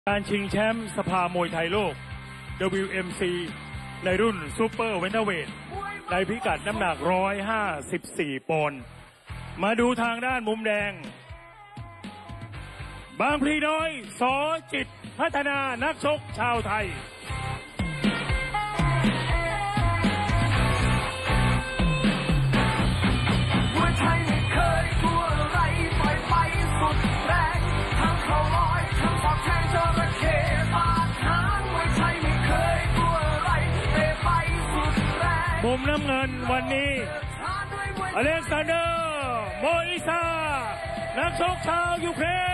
การชิงแชมป์สภามวยไทยโลก WMC ในรุ่นซูเปอร์เวนเทอร์เวทในพิกัดน้ำหนัก154ปอนด์มาดูทางด้านมุมแดงบางพลีน้อยสอจิตพัฒนานักชกชาวไทยมุมน้ำเงินวันนี้อเล็กซานเดอร์โมอิซานักชกชาวยูเครน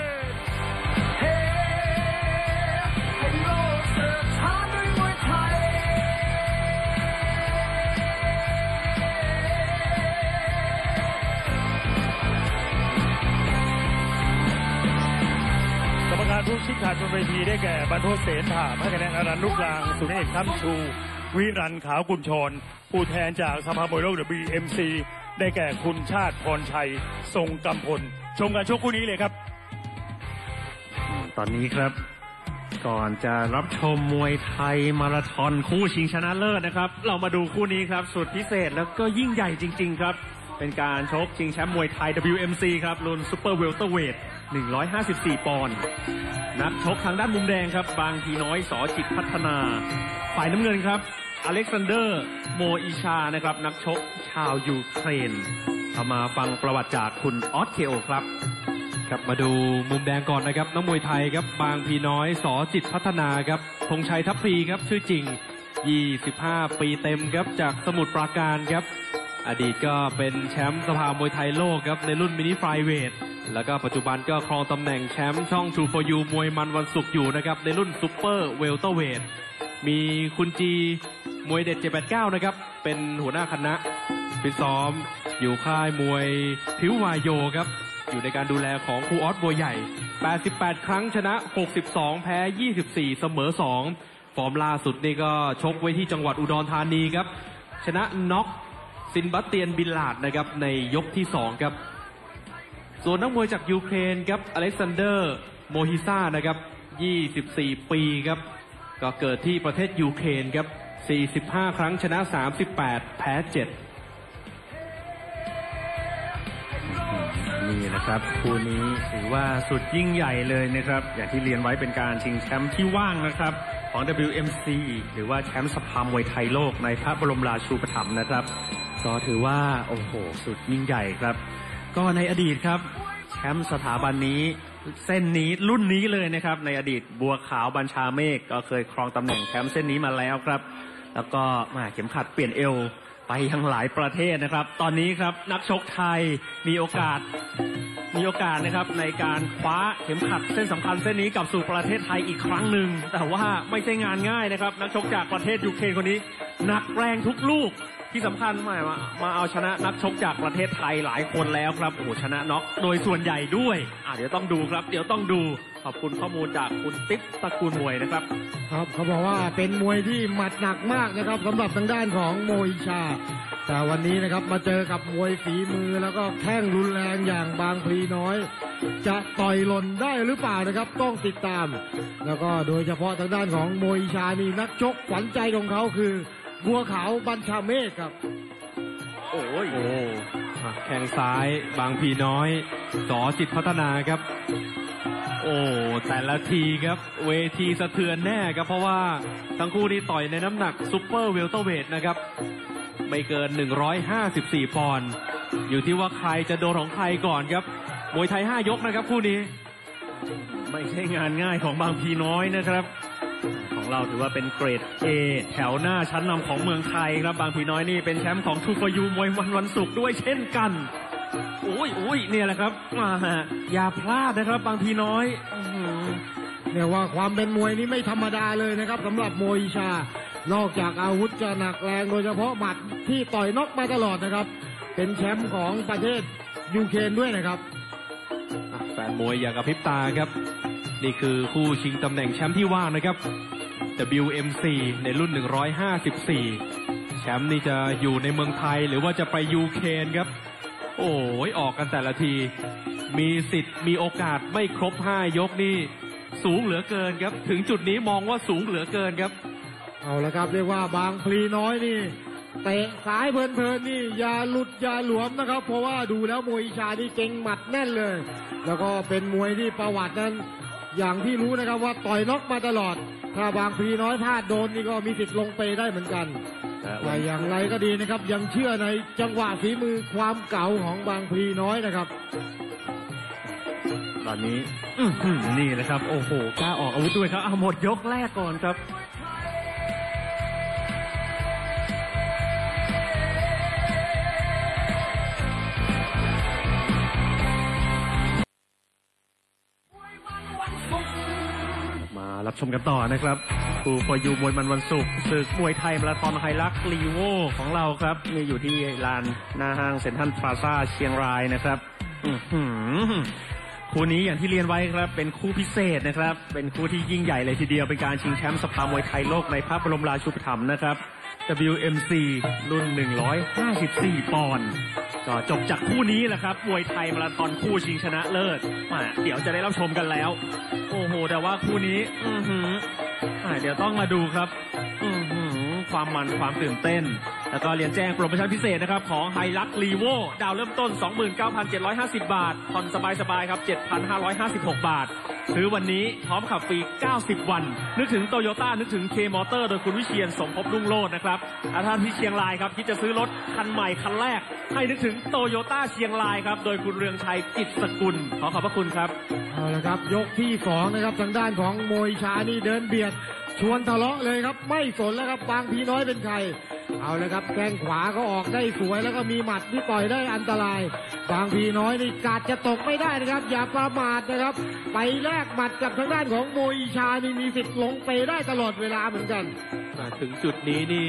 กรรมการผู้ชี้ขาดบนเวทีได้แก่บรรพตเสนถามให้คะแนนอรัญนุกลางสุนเอกค้ำชูวิรันขาวกุลชรผู้แทนจากสภามวยโลก WMC ได้แก่คุณชาติพรชัยทรงกำพลชมการชกคู่นี้เลยครับตอนนี้ครับก่อนจะรับชมมวยไทยมาราธอนคู่ชิงชนะเลิศนะครับเรามาดูคู่นี้ครับสุดพิเศษแล้วก็ยิ่งใหญ่จริงๆครับเป็นการชกชิงแชมป์มวยไทย WMC ครับรุ่นซูเปอร์เวลเตอร์เวท154ปอนด์นักชกทางด้านมุมแดงครับบางพีน้อยสอจิตพัฒนาฝ่ายน้ำเงินครับอเล็กซานเดอร์โมอิชานะครับนักชกชาวยูเครนเอามาฟังประวัติจากคุณออสเคโอครับครับมาดูมุมแดงก่อนนะครับนักมวยไทยครับบางพีน้อยสอจิตพัฒนาครับธงชัยทัพพลีครับชื่อจริง25ปีเต็มครับจากสมุทรปราการครับอดีตก็เป็นแชมป์สภามวยไทยโลกครับในรุ่นมินิไฟเวทแล้วก็ปัจจุบันก็ครองตำแหน่งแชมป์ช่อง True for You มวยมันวันศุกร์อยู่นะครับในรุ่นซุปเปอร์เวลเตอร์เวทมีคุณจีมวยเด็ด789นะครับเป็นหัวหน้าคณะฟิตซ้อมอยู่ค่ายมวยพิววายโยครับอยู่ในการดูแลของครูออสบัวใหญ่88ครั้งชนะ62แพ้24เสมอ2ฟอร์มล่าสุดนี่ก็ชกไว้ที่จังหวัดอุดรธานีครับชนะน็อกซินบัตเตียนบิลลาดนะครับในยกที่2ครับส่วนนักมวยจากยูเครนครับอเล็กซานเดอร์โมฮิซานะครับ24ปีครับก็เกิดที่ประเทศยูเครนครับ45ครั้งชนะ38แพ้7 นี่นะครับคู่นี้ถือว่าสุดยิ่งใหญ่เลยนะครับอย่างที่เรียนไว้เป็นการชิงแชมป์ที่ว่างนะครับของ WMC หรือว่าแชมป์สภามวยไทยโลกในพระบรมราชูปถัมภ์นะครับก็ถือว่าโอ้โหสุดยิ่งใหญ่ครับก็ในอดีตครับแชมป์สถาบันนี้เส้นนี้รุ่นนี้เลยนะครับในอดีตบัวขาวบัญชาเมฆก็เคยครองตำแหน่งแชมป์เส้นนี้มาแล้วครับแล้วก็เข็มขัดเปลี่ยนเอวไปยังหลายประเทศนะครับตอนนี้ครับนักชกไทยมีโอกาสนะครับในการคว้าเข็มขัดเส้นสำคัญเส้นนี้กลับสู่ประเทศไทยอีกครั้งหนึ่งแต่ว่าไม่ใช่งานง่ายนะครับนักชกจากประเทศยูเครนคนนี้หนักแรงทุกลูกที่สำคัญมาเอาชนะนักชกจากประเทศไทยหลายคนแล้วครับโอ้โหชนะน็อกโดยส่วนใหญ่ด้วยเดี๋ยวต้องดูครับเดี๋ยวต้องดูขอบคุณข้อมูลจากคุณติ๊บตระกูลมวยนะครับครับเขาบอกว่าเป็นมวยที่หมัดหนักมากนะครับสำหรับทางด้านของโมอิชาแต่วันนี้นะครับมาเจอกับมวยฝีมือแล้วก็แข้งรุนแรงอย่างบางพลีน้อยจะต่อยหล่นได้หรือเปล่านะครับต้องติดตามแล้วก็โดยเฉพาะทางด้านของโมอิชานี่นักชกขวัญใจของเขาคือบัวขาวบัญชาเมฆครับโอ้แข้งซ้ายบางพีน้อยสอจิตพัฒนาครับโอ้แต่ละทีครับเวทีสะเทือนแน่ครับเพราะว่าทั้งคู่นี้ต่อยในน้ำหนักซุปเปอร์เวลเตอร์เวทนะครับไม่เกิน154ปอนด์อยู่ที่ว่าใครจะโดนของใครก่อนครับมวยไทย5ยกนะครับคู่นี้ไม่ใช่งานง่ายของบางพีน้อยนะครับของเราถือว่าเป็นเกรด A แถวหน้าชั้นนำของเมืองไทยครับบางพีน้อยนี่เป็นแชมป์ของทูฟยูมวยวันศุกร์ด้วยเช่นกันอุ้ยเนี่ยแหละครับอย่าพลาดนะครับบางพีน้อยเนี่ยว่าความเป็นมวยนี้ไม่ธรรมดาเลยนะครับสำหรับโมอิชานอกจากอาวุธจะหนักแรงโดยเฉพาะหมัดที่ต่อยน็อกมาตลอดนะครับเป็นแชมป์ของประเทศยูเครนด้วยนะครับแฟนมวยอย่ากระพริบตาครับนี่คือคู่ชิงตำแหน่งแชมป์ที่ว่างนะครับ WMC ในรุ่น154แชมป์นี่จะอยู่ในเมืองไทยหรือว่าจะไปยูเครนครับโอ้ยออกกันแต่ละทีมีสิทธิ์มีโอกาสไม่ครบ5ยกนี่สูงเหลือเกินครับถึงจุดนี้มองว่าสูงเหลือเกินครับเอาละครับเรียกว่าบางพลีน้อยนี่เตะสายเพลินๆนี่อย่าหลุดอย่าหลวมนะครับเพราะว่าดูแล้วมวยอิชานี่เก่งหมัดแน่นเลย แล้วก็เป็นมวยที่ประวัตินั้นอย่างที่รู้นะครับว่าต่อยน็อกมาตลอดถ้าบางพลีน้อยพลาดโดนนี่ก็มีสิทธิ์ลงไปได้เหมือนกันแต่อย่างไรก็ดีนะครับยังเชื่อในจังหวะฝีมือความเก่าของบางพลีน้อยนะครับตอนนี้นี่แหละครับโอ้โหกล้าออกอาวุธด้วยครับเอาหมดยกแรกก่อนครับมารับชมกันต่อนะครับคู่ฟอร์ยูมวยมันวันศุกร์ศึกมวยไทยมาราธอนไฮลักซ์ลีโวของเราครับนี่อยู่ที่ลานหน้าห้างเซ็นทรัลพลาซ่าเชียงรายนะครับคู่นี้อย่างที่เรียนไว้ครับเป็นคู่พิเศษนะครับเป็นคู่ที่ยิ่งใหญ่เลยทีเดียวเป็นการชิงแชมป์สภามวยไทยโลกในพระบรมราชูปถัมภ์นะครับ WMC รุ่น154ปอนด์ก็จบจากคู่นี้แหละครับมวยไทยมาราธอนคู่ชิงชนะเลิศเดี๋ยวจะได้รับชมกันแล้วโอ้โหแต่ว่าคู่นี้เดี๋ยวต้องมาดูครับความมันความตื่นเต้นแล้วก็เรียนแจ้งโปรโมชั่นพิเศษนะครับของไฮลักซ์ลีโวดาวเริ่มต้น 29,750 บาทผ่อนสบายๆครับ 7,556 บาทซื้อวันนี้พร้อมขับฟรี90วันนึกถึงโตโยต้านึกถึงเคมอเตอร์โดยคุณวิเชียรสมภพรุ่งโรจน์นะครับท่านที่เชียงรายครับคิดจะซื้อรถคันใหม่คันแรกให้นึกถึงโตโยต้าเชียงรายครับโดยคุณเรืองชัยกิจสกุลขอบพระคุณครับเอาละครับยกที่2นะครับทางด้านของมวยชานี่เดินเบียดชวนทะเลาะเลยครับไม่สนแล้วครับบางพีน้อยเป็นใครเอาเลยครับแข้งขวาก็ออกได้สวยแล้วก็มีหมัดที่ต่อยได้อันตรายบางพีน้อยนี่กาดจะตกไม่ได้นะครับอย่าประมาทนะครับไปแลกหมัดกับทางด้านของมวยชานี่มีสิทธิ์ลงไปได้ตลอดเวลาเหมือนกันถึงจุดนี้นี่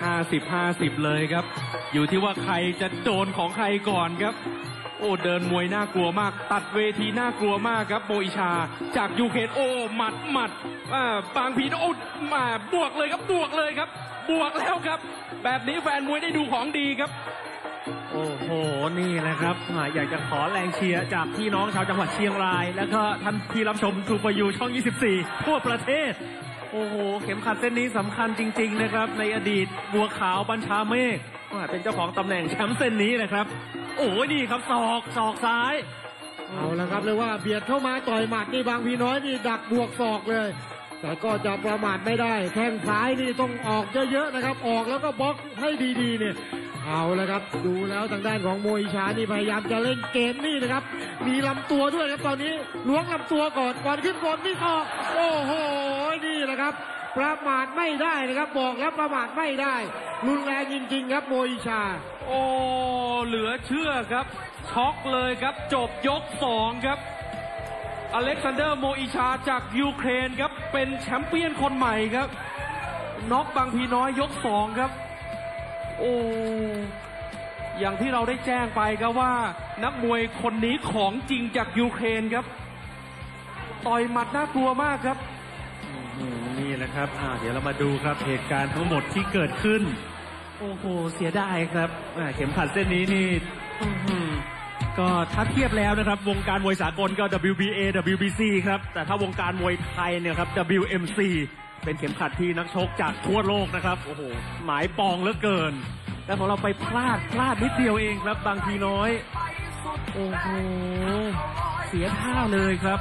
50-50เลยครับอยู่ที่ว่าใครจะโดนของใครก่อนครับโอ้เดินมวยน่ากลัวมากตัดเวทีน่ากลัวมากครับโมอิชาจากยูเครนโอ้หมัดบางพีโอ้มาบวกเลยครับบวกเลยครับบวกแล้วครับแบบนี้แฟนมวยได้ดูของดีครับโอ้โหนี่แหละครับอยากจะขอแรงเชียร์จากพี่น้องชาวจังหวัดเชียงรายแล้วก็ท่านที่รับชมทูฟยูช่อง24ทั่วประเทศโอ้โหเข็มขัดเส้นนี้สำคัญจริงๆนะครับในอดีตบัวขาวบัญชาเมฆเป็นเจ้าของตำแหน่งแชมป์เส้นนี้นะครับโอ้นี่ครับศอกซ้ายเอาละครับเลยว่าเบียดเข้ามาต่อยหมัดนี่บางพีน้อยนี่ดักบวกศอกเลยแต่ก็จะประมาทไม่ได้แข้งซ้ายนี่ต้องออกเยอะๆนะครับออกแล้วก็บล็อกให้ดีๆเนี่ยเอาละครับดูแล้วทางด้านของมวยชานี่พยายามจะเล่นเกมนี่นะครับมีลำตัวด้วยครับตอนนี้ล้วงลำตัวก่อนขึ้นบนนี่ออกโอ้โหนี่แหละครับประมาทไม่ได้นะครับบอกแล้วประมาทไม่ได้รุนแรงจริงๆครับมวยชาโอ้เหลือเชื่อครับช็อกเลยครับจบยก2ครับอเล็กซานเดอร์โมอิชาจากยูเครนครับเป็นแชมเปี้ยนคนใหม่ครับน็อกบางพีน้อยยก2ครับโอ้อย่างที่เราได้แจ้งไปครับว่านักมวยคนนี้ของจริงจากยูเครนครับต่อยหมัดน่ากลัวมากครับนี่แหละครับเดี๋ยวเรามาดูครับเหตุการณ์ทั้งหมดที่เกิดขึ้นโอ้โหเสียดายครับเข็มขัดเส้นนี้นี่ก็ถ้าเทียบแล้วนะครับวงการมวยสากลก็ WBA WBC ครับแต่ถ้าวงการมวยไทยเนี่ยครับ WMC เป็นเข็มขัดที่นักชกจากทั่วโลกนะครับโอ้โหหมายปองเหลือเกินแต่ของเราไปพลาดนิดเดียวเองครับบางทีน้อยโอ้โหเสียท่าเลยครับ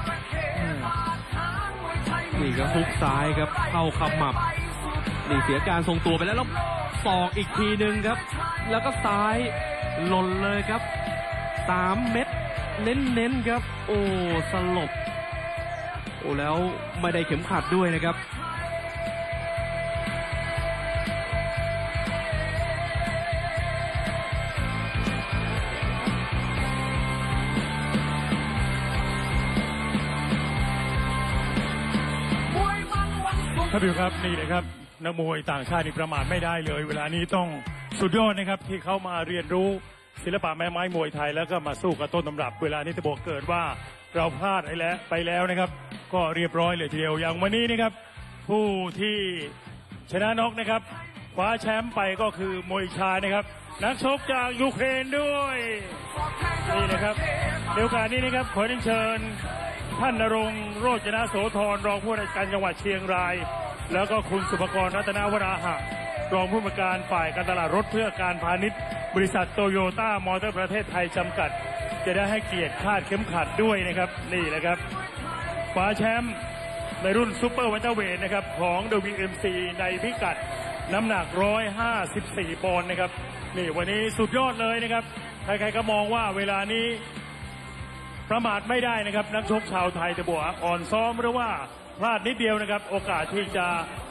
นี่ก็ฮุกซ้ายครับเข้าขมับนี่เสียการทรงตัวไปแล้วศอกอีกทีหนึ่งครับแล้วก็ซ้ายหล่นเลยครับ3 เม็ดเน้นครับโอ้สลบโอ้แล้วไม่ได้เข็มขัดด้วยนะครับท่านผู้ชมครับนี่นะครับนักมวยต่างชาตินี่ประมาทไม่ได้เลยเวลานี้ต้องสุดยอดนะครับที่เขามาเรียนรู้ศิลปะแม่ไม้มวยไทยแล้วก็มาสู้กับต้นตำรับเวลานี้ถ้าบอกเกิดว่าเราพลาดไปแล้วนะครับก็เรียบร้อยเลยทีเดียวอย่างวันนี้นะครับผู้ที่ชนะน็อกนะครับคว้าแชมป์ไปก็คือมวยชายนะครับนักชกจากยูเครนด้วยนี่นะครับในโอกาสนี้นะครับขอเชิญท่านณรงค์โรจนโสธรรองผู้ว่าราชการจังหวัดเชียงราย แล้วก็คุณสุภกรรัตนวราหะรองผู้อำนวยการฝ่ายการตลาดรถเพื่อการพาณิชย์บริษัทโตโยต้ามอเตอร์ประเทศไทยจำกัด จะได้ให้เกียรติคาดเข็มขัดด้วยนะครับนี่แหละครับคว้าแชมป์ในรุ่นซูเปอร์เวลเตอร์เวทนะครับของ WMC ในพิกัดน้ำหนัก154 ปอนด์นะครับนี่วันนี้สุดยอดเลยนะครับใครๆก็มองว่าเวลานี้ประมาทไม่ได้นะครับนักชกชาวไทยแต่บัวอ่อนซ้อมหรือว่าพลาดนิดเดียวนะครับโอกาสที่จะ